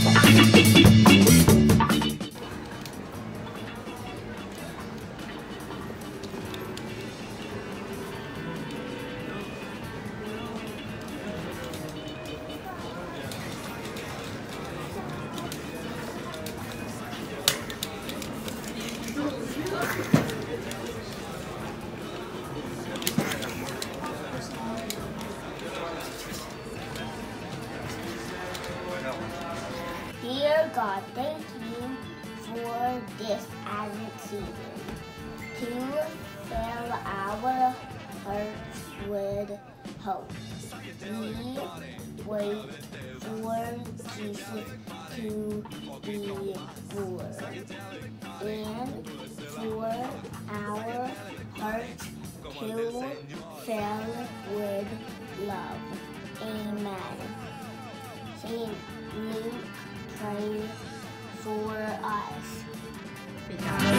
Dear God, thank you for this Advent season to fill our hearts with hope. We wait for Jesus to be born and for our hearts to fill with love. Amen. Saint Luke, pray for us.